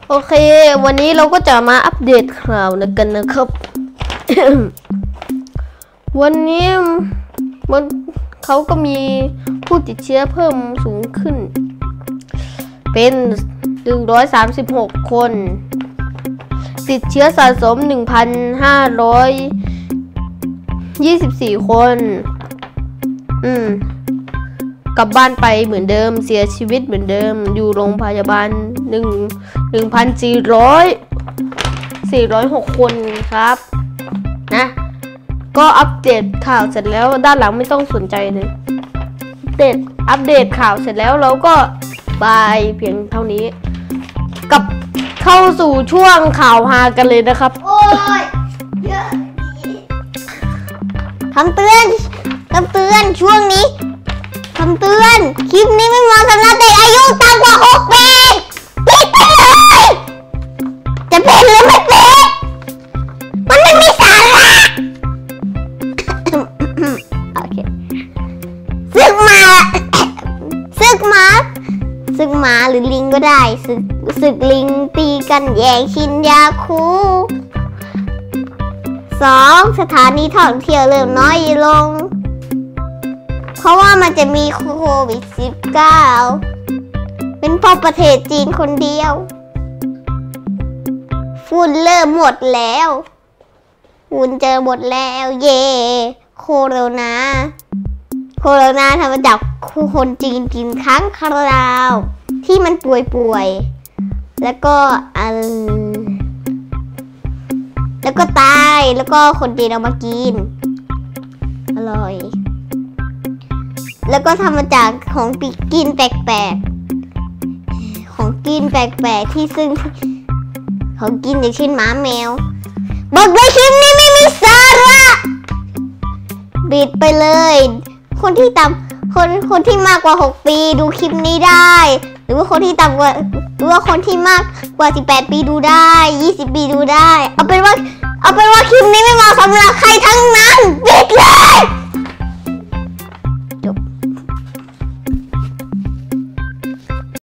โอเควันนี้เราก็จะมาอัปเดตข่าวกันนะครับ วันนี้เขาก็มีผู้ติดเชื้อเพิ่มสูงขึ้นเป็น136คนติดเชื้อสะสม 1,524 คนกลับบ้านไปเหมือนเดิมเสียชีวิตเหมือนเดิมอยู่โรงพยาบาล406 คนครับนะก็อัปเดตข่าวเสร็จแล้วด้านหลังไม่ต้องสนใจเลยอัปเดตข่าวเสร็จแล้วเราก็บายเพียงเท่านี้กับเข้าสู่ช่วงข่าวฮากันเลยนะครับโอ้ยเยอะคำเตือนช่วงนี้คำเตือนคลิปนี้ไม่เหมาะสำหรับเด็กอายุต่ำกว่า6 ปีปิดไปเลยจะเป็นหรือไม่เป็นมันไม่มีสาระโอเคศึกหมาหรือลิงก็ได้ศึกลิงตีกันแย่งชิงยาคู2 สถานีท่องเที่ยวเริ่มน้อยลงเพราะว่ามันจะมีโควิด -19 เป็นเพราะประเทศจีนคนเดียวฝุ่นเริ่มหมดแล้วฝุ่นเจอหมดแล้วเย่โคโรนาทำมาจากคนจีนกินค้างคราวที่มันป่วยแล้วก็ตายแล้วก็คนจีนเอามากินอร่อยแล้วก็ทำมาจากของกินแปลกที่ซึ่งของกินอย่างเช่นหมาแมวบอกเลยคลิปนี้ไม่มีสาระบิดไปเลยคนที่มากกว่า6 ปีดูคลิปนี้ได้หรือว่าคนที่ต่ำกว่าหรือว่าคนที่มากกว่า18 ปีดูได้20 ปีดูได้เอาเป็นว่าคลิปนี้ไม่เหมาะสำหรับใครทั้งนั้น